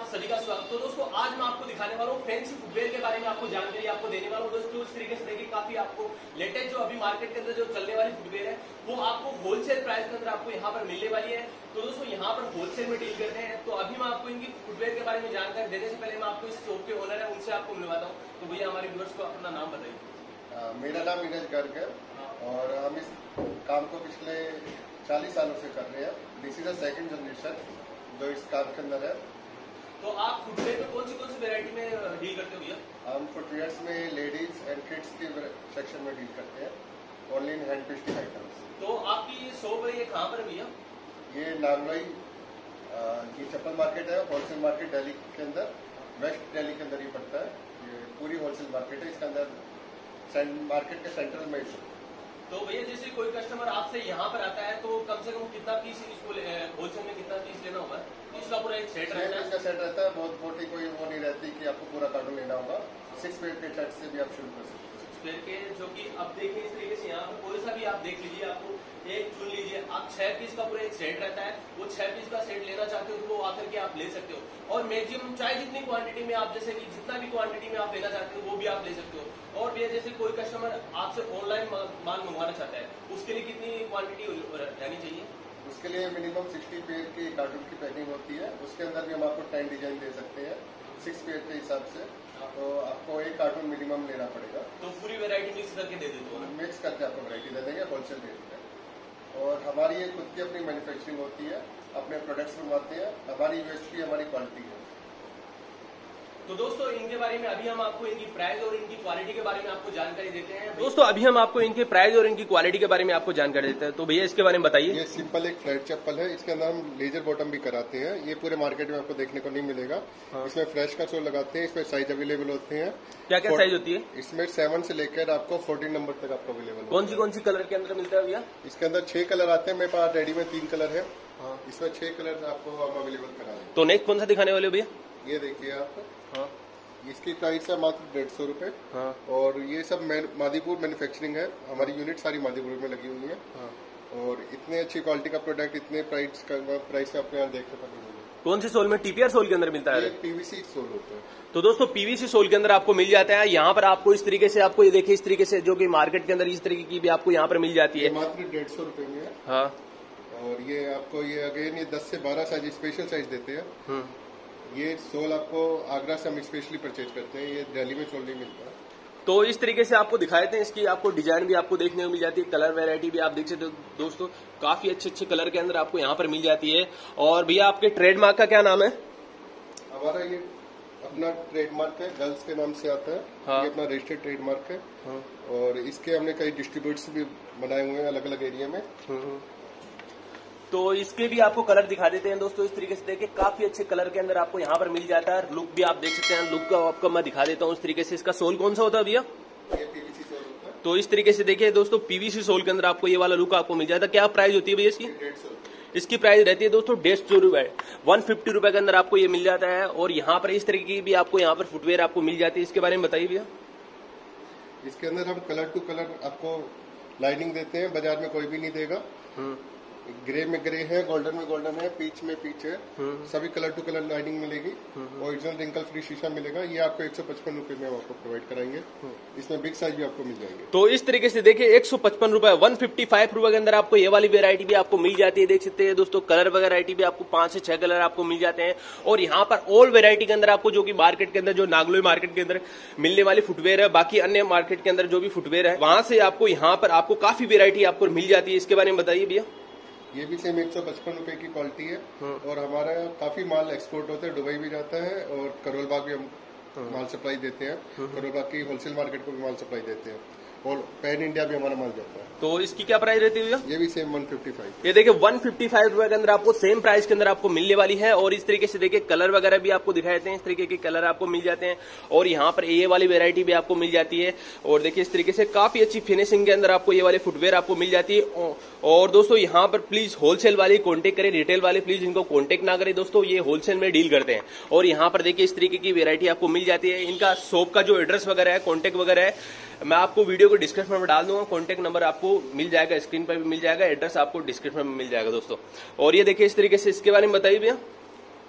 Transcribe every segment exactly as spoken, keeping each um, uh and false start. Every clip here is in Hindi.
आप सभी का स्वागत। तो दोस्तों आज मैं आपको दिखाने वाला हूँ फैंसी फुटवेयर के बारे में, आपको जानकारी आपको देने वाला हूँ दोस्तों। इस तरीके से देखिए काफी आपको लेटेस्ट जो अभी मार्केट के अंदर जो चलने वाली फुटवेयर है वो आपको होलसेल प्राइस के अंदर आपको यहाँ पर मिलने वाली है। तो दोस्तों यहाँ पर होलसेल में डील करते हैं। तो अभी मैं आपको इनकी फुटवेयर के बारे में जानकारी देने से पहले मैं आपको इस शॉप के ओनर है उनसे आपको मिलवाता हूँ। तो भैया हमारे व्यूअर्स को अपना नाम बताइए। मेरा नाम नीरज गर्ग है और हम इस काम को पिछले चालीस सालों से कर रहे हैं। This is the second generation जो इस काम के अंदर है। तो आप फुटवेयर में कौन सी कौन सी वेरायटी में डील करते हो भैया? हम फुटवेयर्स में लेडीज एंड किड्स के सेक्शन में डील करते हैं, only in hand twisting items. तो आपकी ये शॉप है ये कहाँ पर है भैया? ये नागलोई ये चप्पल मार्केट है, होलसेल मार्केट दिल्ली के अंदर, वेस्ट दिल्ली के अंदर ये पड़ता है। ये पूरी होलसेल मार्केट है, इसके अंदर मार्केट के सेंट्रल में। तो भैया जैसे कोई कस्टमर आपसे यहाँ पर आता है तो कम से कम कितना पीस इसको होलसेल में कितना पीस लेना होगा? इसका पूरा एक सेट रहता है? इसका सेट रहता है, बहुत मोटी कोई वो नहीं रहती कि आपको पूरा कार्टून लेना होगा। सिक्स पेयर के सेट से भी आप शुरू कर सकते हैं। सिक्स पेयर के जो कि अब देखिए इस तरीके से यहाँ पर कोई सा भी आप देख लीजिए, आपको एक चुन लीजिए। आप छह पीस का पूरा एक सेट रहता है, वो छह पीस का सेट लेना चाहते हो तो वो आकर के आप ले सकते हो। और मैक्सिमम चाहे जितनी क्वांटिटी में आप जैसे कि जितना भी क्वांटिटी में आप लेना चाहते हो वो भी आप ले सकते हो। और भैया जैसे कोई कस्टमर आपसे ऑनलाइन माल मंगवाना चाहता है उसके लिए कितनी क्वांटिटी रहनी चाहिए? उसके लिए मिनिमम सिक्सटी पेयर की कार्टून की पैकिंग होती है। उसके अंदर भी हम आपको टेन डिजाइन दे सकते हैं सिक्स पेयर के हिसाब से। तो आपको एक कार्टून मिनिमम लेना पड़ेगा। तो पूरी वैरायटी मिक्स करके दे देते हो ना? मिक्स करके आपको वैरायटी दे देंगे होलसेल रेट में। और हमारी ये खुद की अपनी मैन्युफैक्चरिंग होती है, अपने प्रोडक्ट्स बनवाते हैं। हमारी यूएसपी हमारी क्वालिटी है। तो दोस्तों इनके बारे में अभी हम आपको इनकी प्राइस और इनकी क्वालिटी के बारे में आपको जानकारी देते हैं। दोस्तों अभी हम आपको इनके प्राइस और इनकी क्वालिटी के बारे में आपको जानकारी देते हैं। तो भैया इसके बारे में बताइए। ये सिंपल एक फ्लैट चप्पल है, इसके अंदर हम लेजर बॉटम भी कराते हैं। ये पूरे मार्केट में आपको देखने को नहीं मिलेगा। हाँ। इसमें फ्रेश का सोल लगाते हैं, इसमें साइज अवेलेबल होते हैं। क्या क्या साइज होती है इसमें? सेवन से लेकर आपको फोर्टीन नंबर तक आपको अवेलेबल। कौन सी कौन सी कलर के अंदर मिलता है भैया? इसके अंदर छह कलर आते हैं। मेरे पास रेडी में तीन कलर है। हाँ। इसमें छह कलर आपको हम अवेलेबल करा देंगे। तो नेक्स्ट कौन सा दिखाने वाले भैया? ये देखिए आप। हाँ। इसकी प्राइस है मात्र डेढ़ सौ रूपये। हाँ। और ये सब मादीपुर मैन्युफैक्चरिंग है, हमारी यूनिट सारी मादीपुर में लगी हुई है। हाँ। और इतने अच्छी क्वालिटी का प्रोडक्ट इतने प्राइस का प्राइस आपको यहाँ देखने को नहीं मिलेगा। कौन सी सोल में? टीपीआर सोल के अंदर मिलता है? पीवीसी सोल होता है। तो दोस्तों पीवीसी सोल के अंदर आपको मिल जाता है। यहाँ पर आपको इस तरीके से आपको ये देखिए इस तरीके से जो कि मार्केट के अंदर इस तरीके की भी आपको यहाँ पर मिल जाती है। मात्र डेढ़ सौ रूपये में है। हाँ। और ये आपको ये अगेन ये दस से बारह साइज स्पेशल साइज देते हैं। ये सोल आपको आगरा से हम स्पेशली परचेज करते हैं, ये दिल्ली में सोल नहीं मिलता। तो इस तरीके से आपको दिखाए थे। इसकी आपको डिजाइन भी आपको देखने को मिल जाती है, कलर वैरायटी भी आप देख सकते हो दोस्तों। काफी अच्छे अच्छे कलर के अंदर आपको यहाँ पर मिल जाती है। और भैया आपके ट्रेडमार्क का क्या नाम है? हमारा ये अपना ट्रेडमार्क है, गर्ल्स के नाम से आता है। हाँ। ये अपना रजिस्टर्ड ट्रेडमार्क है। हाँ। और इसके हमने कई डिस्ट्रीब्यूटर्स भी बनाए हुए हैं अलग अलग एरिया में। तो इसके भी आपको कलर दिखा देते हैं दोस्तों। इस तरीके से देखिए काफी अच्छे कलर के अंदर आपको यहाँ पर मिल जाता है। लुक भी आप देख सकते हैं, लुक का आपको मैं दिखा देता हूँ इस तरीके से। इसका सोल कौन सा होता है भैया? ये पीवीसी सोल होता है। तो इस तरीके से देखिए दोस्तों पीवीसी सोल के अंदर आपको ये वाला लुक आपको मिल जाता है। क्या प्राइस होती है भैया इसकी? डेढ़ सौ। इसकी प्राइस रहती है दोस्तों डेढ़ सौ रुपए, वन फिफ्टी रुपए के अंदर आपको ये मिल जाता है। और यहाँ पर इस तरीके की भी आपको यहाँ पर फुटवेयर आपको मिल जाती है। इसके बारे में बताइए भैया। इसके अंदर हम कलर टू कलर आपको लाइनिंग देते हैं, बाजार में कोई भी नहीं देगा। ग्रे में ग्रे है, गोल्डन में गोल्डन है, पीच में पीच है। सभी कलर टू कलर लाइनिंग मिलेगी। ओरिजिनल रिंकल फ्री शीशा मिलेगा। ये आपको एक सौ पचपन रूपये में हम आपको प्रोवाइड कराएंगे। इसमें बिग साइज भी आपको मिल जाएंगे। तो इस तरीके से देखिए एक सौ पचपन रूपये वन फिफ्टी फाइव रूपये के अंदर आपको ये वाली वेरायटी भी आपको मिल जाती है। देख सकते हैं दोस्तों कलर वैरायटी भी आपको पांच से छह कलर आपको मिल जाते हैं। और यहाँ पर ऑल वेरायटी के अंदर आपको जो कि मार्केट के अंदर जो नागलोई मार्केट के अंदर मिलने वाली फुटवेयर है, बाकी अन्य मार्केट के अंदर जो भी फुटवेयर है वहां से आपको यहाँ पर आपको काफी वेरायटी आपको मिल जाती है। इसके बारे में बताइए भैया। ये भी सेम एक सौ पचपन रूपये की क्वालिटी है। और हमारा काफी माल एक्सपोर्ट होता है, दुबई भी जाता है और करोल बाग भी हम माल सप्लाई देते हैं। करोल बाग की होलसेल मार्केट को भी माल सप्लाई देते हैं और पैन इंडिया भी हमारा माल जाता है। तो इसकी क्या प्राइस रहती है भैया? ये भी सेम वन फिफ्टी फाइव। ये देखिए वन फिफ्टी फाइव रुपए के अंदर आपको सेम प्राइस के अंदर आपको मिलने वाली है। और इस तरीके से देखिए कलर वगैरह भी आपको दिखाए देते हैं, इस तरीके के कलर आपको मिल जाते हैं। और यहाँ पर ये वाली वेरायटी भी आपको मिल जाती है। और देखिए इस तरीके से काफी अच्छी फिनिशिंग के अंदर आपको ये वाले फुटवेयर आपको मिल जाती है। और दोस्तों यहाँ पर प्लीज होलसेल वाले कॉन्टेक्ट करें, रिटेल वाले प्लीज इनको कॉन्टेक्ट ना करें दोस्तों, ये होलसेल में डील करते हैं। और यहाँ पर देखिए इस तरीके की वेरायटी आपको मिल जाती है। इनका शॉप का जो एड्रेस वगैरह है, कॉन्टेक्ट वगैरह है, मैं आपको वीडियो को डिस्क्रिप्शन में डाल दूंगा। कॉन्टेक्ट नंबर आपको मिल जाएगा, स्क्रीन पर भी मिल जाएगा, एड्रेस आपको डिस्क्रिप्शन में मिल जाएगा दोस्तों। और ये देखिए इस तरीके से इसके बारे में बताइए भैया।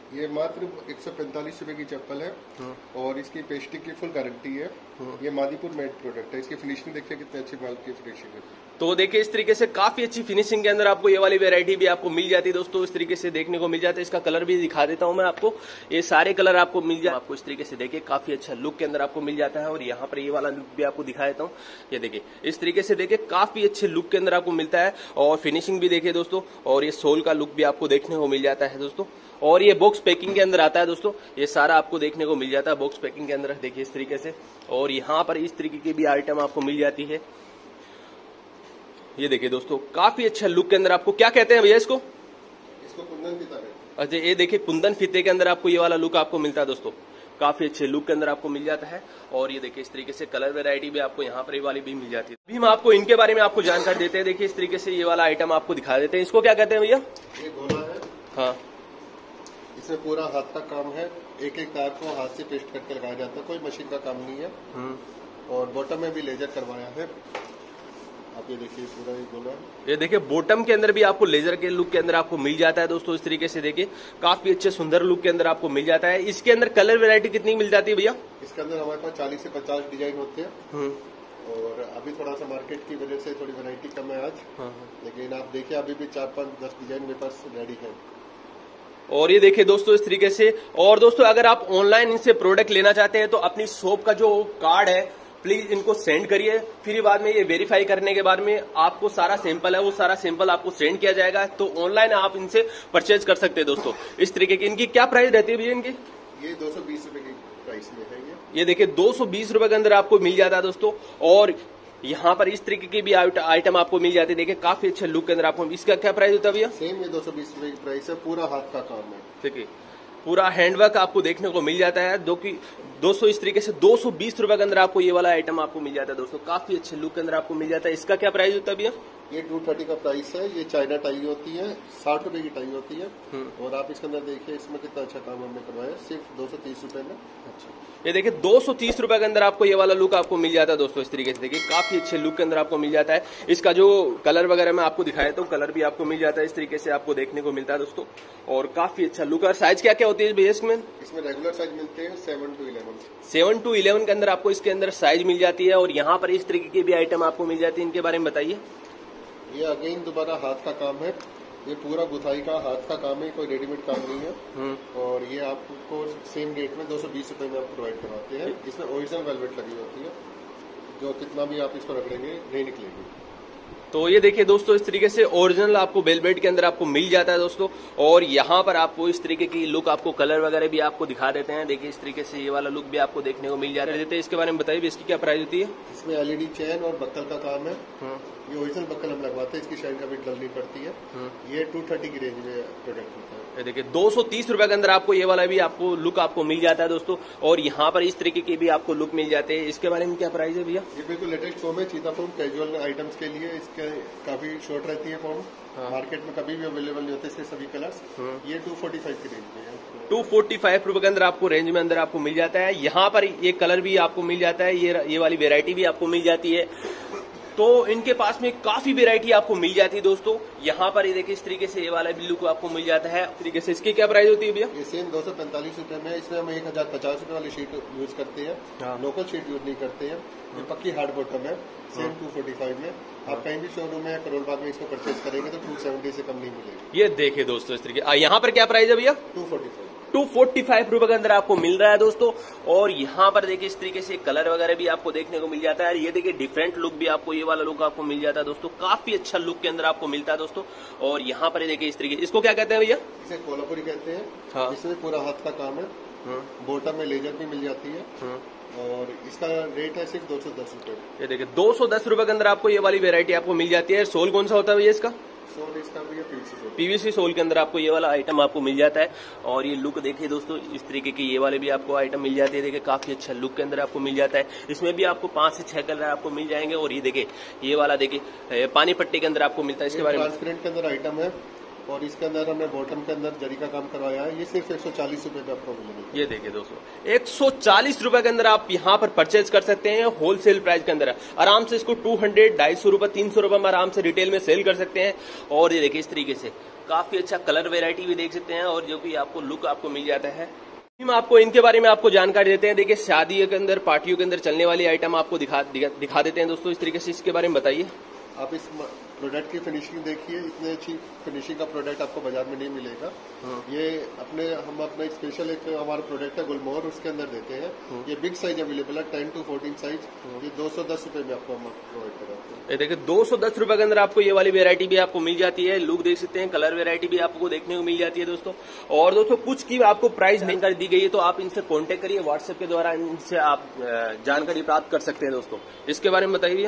ये मात्र एक सौ पैंतालीस रूपए की चप्पल है और इसकी पेस्टिंग की फुल गारंटी है। ये मादीपुर मेड प्रोडक्ट है। इसकी फिनिशिंग देखिए कितनी अच्छी माल की फिनिशिंग है। तो देखिए इस तरीके से काफी अच्छी फिनिशिंग के अंदर आपको ये वाली वैरायटी भी आपको मिल जाती है दोस्तों। इस तरीके से देखने को मिल जाता है। इसका कलर भी दिखा देता हूं मैं आपको। ये सारे कलर आपको मिल जाए आपको इस तरीके से देखिए काफी अच्छा लुक के अंदर आपको मिल जाता है। और यहाँ पर ये वाला लुक भी आपको दिखा देता हूँ। ये देखिए इस तरीके से देखिए काफी अच्छे लुक के अंदर आपको मिलता है और फिनिशिंग भी देखिए दोस्तों। और ये सोल का लुक भी आपको देखने को मिल जाता है दोस्तों। और ये बॉक्स पैकिंग के अंदर आता है दोस्तों। ये सारा आपको देखने को मिल जाता है बॉक्स पैकिंग के अंदर देखिए इस तरीके से। और यहाँ पर इस तरीके की भी आइटम आपको मिल जाती है। ये देखिए दोस्तों काफी अच्छा लुक के अंदर आपको क्या कहते हैं भैया इसको? इसको कुंदन फीता है। अच्छा ये देखिए कुंदन फीते के अंदर आपको ये वाला लुक आपको मिलता है दोस्तों। काफी अच्छे लुक के अंदर आपको मिल जाता है। और ये देखिए इस तरीके से कलर वैरायटी भी आपको यहाँ पर ये वाली भी मिल जाती है। अभी हम आपको इनके बारे में आपको जानकारी देते हैं। देखिए इस तरीके से ये वाला आइटम आपको दिखा देते हैं। इसको क्या कहते हैं भैया? ये गोला है। हाँ, इसमें पूरा हाथ का काम है। एक एक तार को हाथ से पेस्ट करके लगाया जाता है। कोई मशीन का काम नहीं है। और बॉटम में भी लेजर करवाया है। आप ये देखिए पूरा ये गोला। ये देखिए बॉटम के अंदर भी आपको लेजर के लुक के अंदर आपको मिल जाता है दोस्तों। इस तरीके से देखिए काफी अच्छे सुंदर लुक के अंदर आपको मिल जाता है। इसके अंदर कलर वैरायटी कितनी मिल जाती है भैया? इसके अंदर हमारे पास चालीस से पचास डिजाइन होते हैं। और अभी थोड़ा सा मार्केट की वजह से थोड़ी वैरायटी कम है आज। लेकिन आप देखिए अभी भी चार पाँच दस डिजाइन मेरे पास रेडी है। और ये देखिए दोस्तों इस तरीके से। और दोस्तों अगर आप ऑनलाइन इनसे प्रोडक्ट लेना चाहते हैं तो अपनी शॉप का जो कार्ड है प्लीज इनको सेंड करिए। फिर बाद में ये वेरीफाई करने के बाद में आपको सारा सैंपल है वो सारा सैंपल आपको सेंड किया जाएगा। तो ऑनलाइन आप इनसे परचेज कर सकते हैं दोस्तों। इस तरीके की इनकी क्या प्राइस रहती है भैया इनकी? ये दो सौ बीस रूपये की प्राइस में है। ये ये देखिए दो सौ बीस रूपये के अंदर आपको मिल जाता है दोस्तों। और यहाँ पर इस तरीके की भी आइटम आपको मिल जाती है। देखिए काफी अच्छे लुक के अंदर आपको। इसका क्या प्राइस होता है भैया? सेम ये दो सौ बीस रूपये की प्राइस है। पूरा हाथ का काम है। ठीक है पूरा हैंडवर्क आपको देखने को मिल जाता है। जो कि दो सौ इस तरीके से दो सौ बीस रूपये के अंदर आपको ये वाला आइटम आपको मिल जाता है दोस्तों। काफी अच्छे लुक के अंदर आपको मिल जाता है। इसका क्या प्राइस होता है भैया? ये दो सौ तीस का प्राइस है। ये चाइना टाई होती है। साठ रुपए की टाई होती है। और आप इसके अंदर देखिए इसमें कितना अच्छा काम हमने करवाया सिर्फ दो सौ तीस रूपये में। अच्छा ये देखिए दो सौ तीस रूपये के अंदर आपको ये वाला लुक आपको मिल जाता है दोस्तों। इस तरीके से देखिए काफी अच्छे लुक के अंदर आपको मिल जाता है। इसका जो कलर वगैरह मैं आपको दिखाया तो कलर भी आपको मिल जाता है। इस तरीके से आपको देखने को मिलता है दोस्तों। और काफी अच्छा लुक। और साइज क्या क्या होती है भैया इसमें? इसमें रेगुलर साइज मिलते हैं seven to eleven. Seven to eleven के अंदर आपको इसके अंदर साइज मिल जाती है। और यहाँ पर इस तरीके की भी आइटम आपको मिल जाती है। इनके बारे में बताइए। ये अगेन दोबारा हाथ का काम है। ये पूरा गुथाई का हाथ का काम है। कोई रेडीमेड काम नहीं है। और ये आपको सेम रेट में दो सौ बीस रूपये में आप प्रोवाइड करवाते हैं। इसमें ओरिजिनल वेलवेट लगी होती है जो कितना भी आप इसको रगड़ेंगे नहीं निकलेगी। तो ये देखिए दोस्तों इस तरीके से ओरिजिनल आपको वेलवेट के अंदर आपको मिल जाता है दोस्तों। और यहाँ पर आपको इस तरीके की लुक आपको कलर वगैरह भी आपको दिखा देते हैं। देखिए इस तरीके से ये वाला लुक भी आपको देखने को मिल जाता है। इसके बारे में बताइए इसकी क्या प्राइस होती है? इसमें एलईडी चैन और बक्कल का काम है। ये ओरिजिनल बक्कल हम लगवाते हैं। इसकी शाइन कभी डलनी पड़ती है। ये टू थर्टी की रेंज में प्रोडक्ट होता है। ये देखिए दो सौ तीस रूपये के अंदर आपको ये वाला भी आपको लुक आपको मिल जाता है दोस्तों। और यहाँ पर इस तरीके की भी आपको लुक मिल जाते हैं। इसके बारे में क्या प्राइस है भैया? ये बिल्कुल लेटेस्ट फॉर्म है। चीता फॉर्म कैजुअल आइटम्स के लिए इसके काफी शॉर्ट रहती है फॉर्म। हाँ। मार्केट में कभी भी अवेलेबल नहीं होते इसके सभी कलर्स। हाँ। ये टू फोर्टी फाइव की रेंज में है। टू फोर्टी फाइव रूपये के अंदर आपको रेंज में अंदर आपको मिल जाता है। यहाँ पर ये कलर भी आपको मिल जाता है। ये ये वाली वेरायटी भी आपको मिल जाती है। तो इनके पास में काफी वेरायटी आपको मिल जाती है दोस्तों। यहाँ पर ये देखिए इस तरीके से ये वाला भी लुक आपको मिल जाता है। इस तरीके से इसकी क्या प्राइस होती है भैया? ये सेम दो सौ पैंतालीस रूपये में। इसमें हम एक हजार पचास रूपये वाली शीट यूज करते हैं। हाँ। लोकल शीट यूज नहीं करते हैं। ये पक्की हार्ड बॉटम है। सेम टू फोर्टी फाइव में। आप कहीं भी शोरूम में करोल बाग में इसको परचेज करेंगे तो टू सेवेंटी से कम नहीं मिलेगी। ये देखिए दोस्तों इस तरीके। यहाँ पर क्या प्राइस है भैया? Two forty five two forty five रूपये के अंदर आपको मिल रहा है दोस्तों। और यहाँ पर देखिए इस तरीके से कलर वगैरह भी आपको देखने को मिल जाता है। ये देखिए डिफरेंट लुक भी आपको ये वाला लुक आपको मिल जाता है दोस्तों। काफी अच्छा लुक के अंदर आपको मिलता है दोस्तों। और यहाँ पर देखिए इस तरीके इसको क्या कहते हैं भैया? इसे कोल्हापुरी कहते हैं। हाँ। इसमें पूरा हाथ का काम है। बॉटम में लेजर भी मिल जाती है। और इसका रेट है सिर्फ दो सौ दस रूपये। ये देखिए दो सौ दस रूपये के अंदर आपको ये वाली वेरायटी आपको मिल जाती है। सोल कौन सा होता है भैया इसका? सोल इसका भी है पीवीसी सोल। पीवीसी सोल के अंदर आपको ये वाला आइटम आपको मिल जाता है। और ये लुक देखिए दोस्तों इस तरीके की ये वाले भी आपको आइटम मिल जाती है। देखिए काफी अच्छा लुक के अंदर आपको मिल जाता है। इसमें भी आपको पांच से छह कलर आपको मिल जाएंगे। और ये देखिए ये वाला देखिए पानी पट्टी के अंदर आपको मिलता है। इसके बारे में ट्रांसपेरेंट के अंदर आइटम है। और इसके अंदर हमने बॉटम के अंदर जरी का काम करवाया है। ये सिर्फ एक सौ चालीस रूपये में आपको मिलेगा। ये देखिए दोस्तों एक सौ चालीस रूपये के अंदर आप यहाँ पर परचेज कर सकते हैं। होलसेल प्राइस के अंदर आराम से इसको टू हंड्रेड ढाई सौ रूपये तीन सौ रूपये में आराम से रिटेल में सेल कर सकते हैं। और ये देखिए इस तरीके से काफी अच्छा कलर वेरायटी भी देख सकते हैं और जो कि आपको लुक आपको मिल जाता है। हम आपको इनके बारे में आपको जानकारी देते हैं। देखिए शादी के अंदर, पार्टियों के अंदर चलने वाली आइटम आपको दिखा दिखा देते हैं दोस्तों। इस तरीके से इसके बारे में बताइए। आप इस प्रोडक्ट की फिनिशिंग देखिए, इतने अच्छी फिनिशिंग का प्रोडक्ट आपको बाजार में नहीं मिलेगा। ये अपने हम अपना एक स्पेशल एक हमारा प्रोडक्ट है गुलमोहर, उसके अंदर देते हैं। ये बिग साइज अवेलेबल है, टेन टू फोर्टीन साइज। ये दो सौ दस रुपए में आपको हम प्रोवाइड कराते हैं। ये देखिए दो सौ दस रुपए के अंदर आपको ये वाली वेरायटी भी आपको मिल जाती है। लुक देख सकते हैं, कलर वेरायटी भी आपको देखने को मिल जाती है दोस्तों। और दोस्तों कुछ की आपको प्राइस जानकारी दी गई है तो आप इनसे कॉन्टेक्ट करिए, व्हाट्सएप के द्वारा इनसे आप जानकारी प्राप्त कर सकते हैं दोस्तों। इसके बारे में बताइए।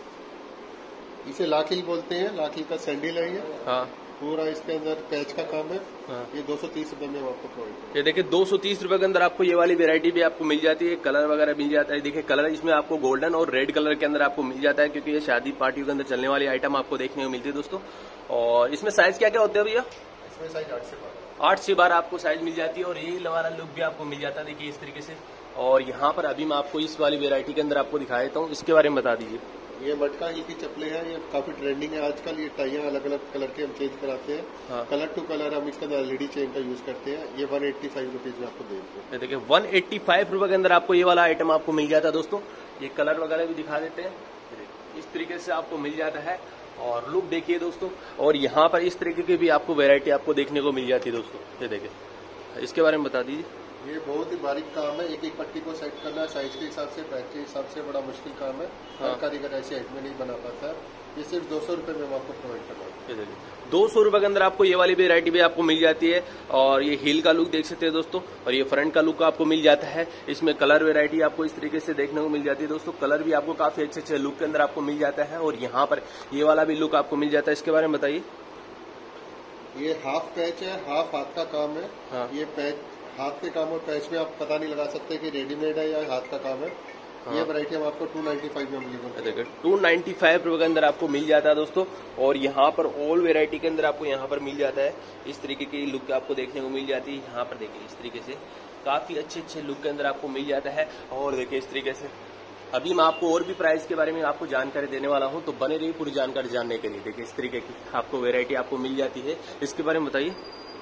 इसे लाखिल बोलते हैं, लाखिल का सैंडल है ये। हाँ। पूरा इसके अंदर पैच का काम है। हाँ। ये दो सौ तीस रुपए में आपको प्रोवाइड। ये देखिए दो सौ तीस रुपए के अंदर आपको ये वाली वेरायटी भी आपको मिल जाती है। कलर वगैरह मिल जाता है। देखिए कलर इसमें आपको गोल्डन और रेड कलर के अंदर आपको मिल जाता है, क्योंकि ये शादी पार्टियों के अंदर चलने वाली आइटम आपको देखने को मिलती है दोस्तों। और इसमें साइज क्या क्या होते हैं भैया? इसमें साइज आठ से बारह आठ से बारह आपको साइज मिल जाती है और ये वाला लुक भी आपको मिल जाता है। देखिए इस तरीके से। और यहाँ पर अभी मैं आपको इस वाली वेरायटी के अंदर आपको दिखा देता हूँ, इसके बारे में बता दीजिए। ये मटका हिल की चप्पलें हैं, ये काफी ट्रेंडिंग है आजकल। ये टाइयां अलग अलग कलर के हम चेंज कराते हैं। हाँ। कलर टू कलर हम इसके अंदर एलईडी चेन का यूज करते हैं। ये वन एट्टी फाइव रुपीज में आपको देते हैं। देखिए वन एट्टी फाइव रुपए के अंदर आपको ये वाला आइटम आपको मिल जाता है दोस्तों। ये कलर वगैरह भी दिखा देते हैं, इस तरीके से आपको मिल जाता है। और लुक देखिए दोस्तों। और यहाँ पर इस तरीके की भी आपको वेरायटी आपको देखने को मिल जाती है दोस्तों। ये देखिए, इसके बारे में बता दीजिए। ये बहुत ही बारीक काम है, एक एक पट्टी को सेट करना साइज के हिसाब से, पैच के हिसाब से बड़ा मुश्किल काम है। हाँ। हर कारीगर ऐसे हाइट में नहीं बना पाता है। ये सिर्फ दो सौ रुपए में हम आपको प्रोवाइड करवा देते हैं। दो सौ रुपए के अंदर आपको ये वाली वेरायटी भी आपको मिल जाती है। और ये हील का लुक देख सकते हैं दोस्तों, और ये फ्रंट का लुक आपको मिल जाता है। इसमें कलर वेरायटी आपको इस तरीके से देखने को मिल जाती है दोस्तों। कलर भी आपको काफी अच्छे अच्छे लुक के अंदर आपको मिल जाता है। और यहाँ पर ये वाला भी लुक आपको मिल जाता है। इसके बारे में बताइए। ये हाफ पैच है, हाफ हाथ का काम है। हाँ। ये पैच हाथ के काम और पैच में आप पता नहीं लगा सकते कि रेडीमेड है या हाथ का काम है। हाँ। ये वैरायटी हम आपको टू नाइन्टी फाइव में अवेलेबल है। टू नाइन्टी फाइव रुपए के अंदर आपको मिल जाता है दोस्तों। और यहाँ पर ऑल वेरायटी के अंदर आपको यहाँ पर मिल जाता है। इस तरीके की लुक आपको देखने को मिल जाती है। यहाँ पर देखिए इस तरीके से काफी अच्छे अच्छे लुक के अंदर आपको मिल जाता है। और देखिए इस तरीके से अभी मैं आपको और भी प्राइस के बारे में आपको जानकारी देने वाला हूँ, तो बने रहिए पूरी जानकारी जानने के लिए। देखिए इस तरीके की आपको वेरायटी आपको मिल जाती है। इसके बारे में बताइए।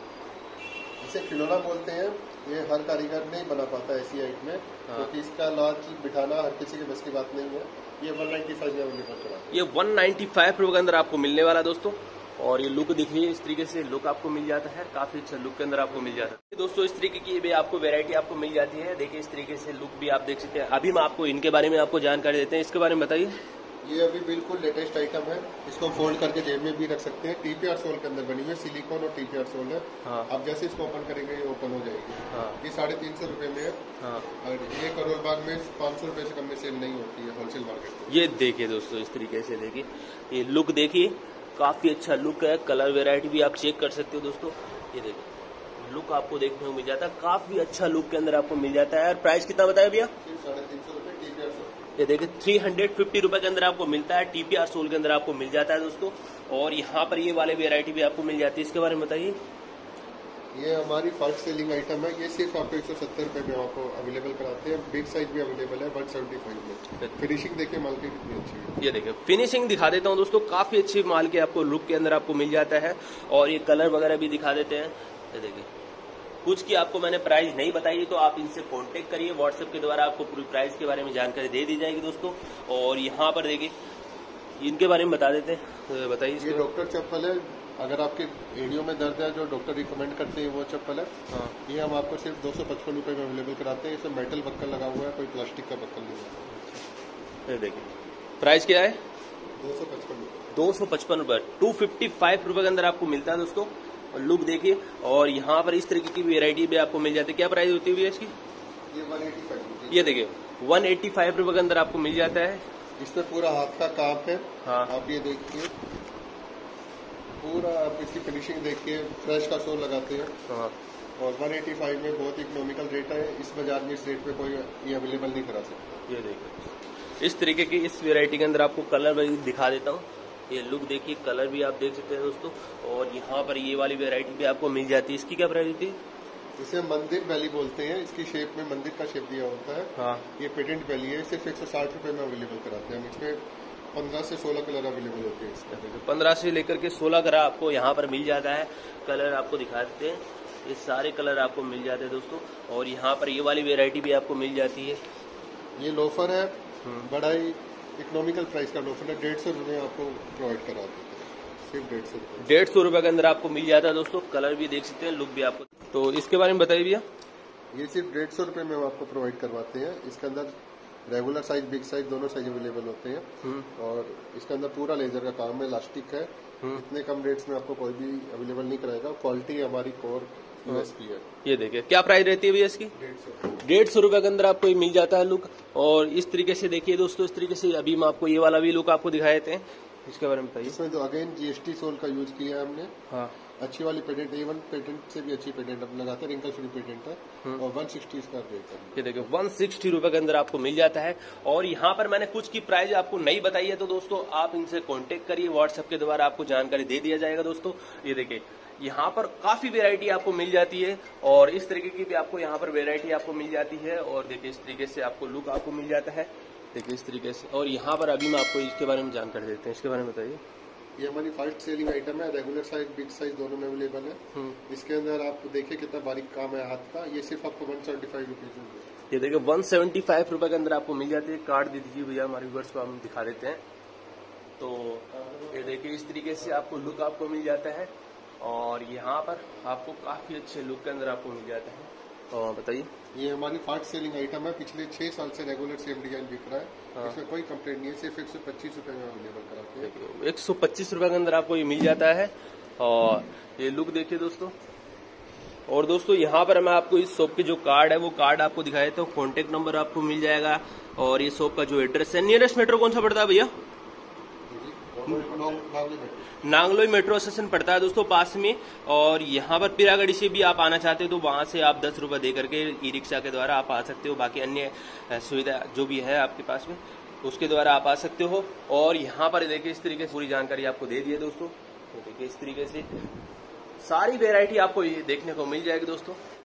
इसे खिलौना बोलते हैं। ये हर कारीगर नहीं बना पाता ऐसी हाइट में, क्योंकि तो इसका लॉन्च बिठाना हर किसी के बस की बात नहीं है। ये वन नाइन्टी फाइव में अवेलेबल करा, ये वन नाइन्टी फाइव रुपए के अंदर आपको मिलने वाला दोस्तों। और ये लुक देखिए इस तरीके से लुक आपको मिल जाता है। काफी अच्छा लुक के अंदर आपको मिल जाता है दोस्तों। इस तरीके की भी आपको वेरायटी आपको मिल जाती है। देखिए इस तरीके से लुक भी आप देख सकते हैं। अभी मैं आपको इनके बारे में आपको जानकारी देते हैं। इसके बारे में बताइए। ये अभी बिल्कुल लेटेस्ट आइटम है। इसको फोल्ड करके जेब में भी रख सकते हैं। टीपीआर सोल के अंदर बनी हुई है, सिलिकॉन और टीपीआर सोल है। हाँ। आप जैसे इसको ओपन करेंगे ये ओपन हो जाएगी। हाँ। ये साढ़े तीन सौ रुपए में है। हाँ। और ये करोल बाग में पाँच सौ रुपए से कम में सेल नहीं होती है होलसेल मार्केट में। ये देखिए दोस्तों इस तरीके से देखिए, ये लुक देखिए काफी अच्छा लुक है। कलर वेरायटी भी आप चेक कर सकते हो दोस्तों। ये देखिए लुक आपको देखने को मिल जाता है। काफी अच्छा लुक के अंदर आपको मिल जाता है। और प्राइस कितना बताया भैया? साढ़े तीन सौ रुपए टीपीआर सोल। ये देखिए थ्री हंड्रेड फिफ्टी रुपए के अंदर आपको मिलता है। टीपीआर सोल के अंदर आपको मिल जाता है दोस्तों। और यहाँ पर ये वाले वेरायटी भी आपको मिल जाती है। इसके बारे में बताइए। ये हमारी फास्ट सेलिंग आइटम है। ये सिर्फ आपको एक सौ सत्तर रुपए में आपको अवेलेबल कराते हैं। बिग साइज भी अवेलेबल है वन सेवेंटी फाइव में। फिनिशिंग देखिए माल की कितनी अच्छी है। ये देखिए फिनिशिंग दिखा देता हूँ दोस्तों। काफी अच्छी माल के आपको लुक के अंदर आपको मिल जाता है। और ये कलर वगैरह भी दिखा देते हैं। ये देखिए कुछ की आपको मैंने प्राइस नहीं बताई, तो आप इनसे कांटेक्ट करिए। व्हाट्सएप के द्वारा आपको पूरी प्राइस के बारे में जानकारी दे दी जाएगी दोस्तों। और यहाँ पर देखिए इनके बारे में बता देते हैं। बताइए। ये डॉक्टर चप्पल है। अगर आपके एड़ियों में दर्द है, जो डॉक्टर रिकमेंड करते हैं वो चप्पल है। हाँ। ये हम आपको सिर्फ दो सौ पचपन रुपए में अवेलेबल कराते हैं। इसमें मेटल बक्कल लगा हुआ है, कोई प्लास्टिक का बक्कल नहीं है। ये देखिए प्राइस क्या है? दो सौ पचपन दो सौ पचपन रुपए टू फिफ्टी फाइव रुपए के अंदर आपको मिलता है दोस्तों। और लुक देखिए। और यहाँ पर इस तरीके की वेरायटी भी आपको मिल जाती है। क्या प्राइस होती है इसकी? ये वन एटी फाइव। ये देखिए वन एट्टी फाइव रुपए के अंदर आपको मिल जाता है। इसमें पूरा हाथ का काम है। हाँ। आप ये देखिए पूरा, आप इसकी फिनिशिंग देखिए, फ्रेश का सोल लगाते हैं। हाँ। और वन एटी फाइव में बहुत इकोनॉमिकल रेट है। इस बाजार में इस रेट पे कोई ये अवेलेबल नहीं करा सकता। ये देखिए इस तरीके की इस वेरायटी के अंदर आपको कलर दिखा देता हूँ। ये लुक देखिए, कलर भी आप देख सकते हैं दोस्तों। और यहाँ पर ये वाली वेरायटी भी आपको मिल जाती है। इसकी क्या प्राइस होती है? इसे मंदिर बैली बोलते हैं। इसकी शेप में मंदिर का शेप दिया होता है। हाँ। ये पेटेंट बैली है। सिर्फ एक सौ साठ रुपए में अवेलेबल कराते हैं हम। इसमें पंद्रह से सोलह कलर अवेलेबल होते हैं इसके। पंद्रह से लेकर के सोलह कलर आपको यहाँ पर मिल जाता है। कलर आपको दिखा देते हैं, ये सारे कलर आपको मिल जाते हैं दोस्तों। और यहाँ पर ये वाली वेरायटी भी आपको मिल जाती है। ये लोफर है, बड़ा ही इकोनॉमिकल प्राइस का लोफर है, डेढ़ सौ रुपये आपको प्रोवाइड करा देते हैं, सिर्फ डेढ़ सौ रुपये डेढ़ सौ रुपये के अंदर आपको मिल जाता है दोस्तों। कलर भी देख सकते हैं, लुक भी आपको। तो इसके बारे में बताइए भैया। ये सिर्फ डेढ़ सौ रुपये में हम आपको प्रोवाइड करवाते हैं। इसके अंदर रेगुलर साइज, बिग साइज दोनों साइज अवेलेबल होते हैं और इसके अंदर पूरा लेजर का काम है, इलास्टिक है। इतने कम रेट्स में आपको कोई भी अवेलेबल नहीं कराएगा। क्वालिटी हमारी कोर यूएसपी है। ये देखिए क्या प्राइस रहती है भैया इसकी? डेढ़ सौ डेढ़ सौ रुपये के अंदर आपको ये मिल जाता है लुक। और इस तरीके से देखिए दोस्तों, इस तरीके से अभी हम आपको ये वाला भी लुक आपको दिखाए थे, इसके बारे में बताइए। इसमें तो अगेन जीएसटी सोल का यूज किया है हमने। हाँ, अच्छी वाली पेटेंट, ए वन पेटेंट से भी अच्छी पेटेंट हम लगाते हैं, रिंकल फ्री पेटेंट है और वन सिक्सटी इसका रेट है। ये देखिए वन सिक्सटी रुपए के अंदर आपको मिल जाता है। और यहाँ पर मैंने कुछ की प्राइस आपको नहीं बताई है, तो दोस्तों आप इनसे कांटेक्ट करिए, व्हाट्सएप के द्वारा आपको जानकारी दे दिया जाएगा दोस्तों। ये देखिए यहाँ पर काफी वेरायटी आपको मिल जाती है और इस तरीके की भी आपको यहाँ पर वेरायटी आपको मिल जाती है। और देखिए इस तरीके से आपको लुक आपको मिल जाता है, देखिए इस तरीके से। और यहाँ पर अभी मैं आपको इसके बारे में जानकारी देते हैं, इसके बारे में बताइए। ये हमारी फास्ट सेलिंग आइटम है, रेगुलर साइज, बिग साइज दोनों में अवेलेबल है। इसके अंदर आप देखिए कितना बारीक काम है हाथ का। ये सिर्फ आपको वन सेवेंटी फाइव रुपीज में, ये देखिए वन सेवेंटी फाइव रुपए के अंदर आपको मिल जाती है। कार्ड दे दीजिए भैया, हमारे व्यूअर्स को हम दिखा देते हैं। तो ये देखिए इस तरीके से आपको लुक आपको मिल जाता है और यहाँ पर आपको काफी अच्छे लुक के अंदर आपको मिल जाता है। और बताइए। ये हमारी फास्ट सेलिंग आइटम है, पिछले छह साल से रेगुलर सेम डिजाइन बिक रहा है। हाँ। इसमें कोई कंप्लेंट नहीं है, सिर्फ एक सौ पच्चीस रुपए में अवेलेबल कराते हैं। एक सौ पच्चीस रुपए के अंदर आपको ये मिल जाता है। और ये लुक देखिए दोस्तों। और दोस्तों यहाँ पर मैं आपको इस शॉप के जो कार्ड है वो कार्ड आपको दिखाया तो कॉन्टेक्ट नंबर आपको मिल जाएगा। और ये शॉप का जो एड्रेस है, नियरेस्ट मेट्रो कौन सा पड़ता है भैया? नांगलोई मेट्रो स्टेशन पड़ता है दोस्तों पास में। और यहाँ पर पिरागढ़ी से भी आप आना चाहते हो तो वहां से आप दस रुपए दे करके ई रिक्शा के द्वारा आप आ सकते हो। बाकी अन्य सुविधा जो भी है आपके पास में उसके द्वारा आप आ सकते हो। और यहाँ पर देखिए इस तरीके से पूरी जानकारी आपको दे दी है दोस्तों। तो देखिए इस तरीके से सारी वेरायटी आपको ये देखने को मिल जाएगी दोस्तों।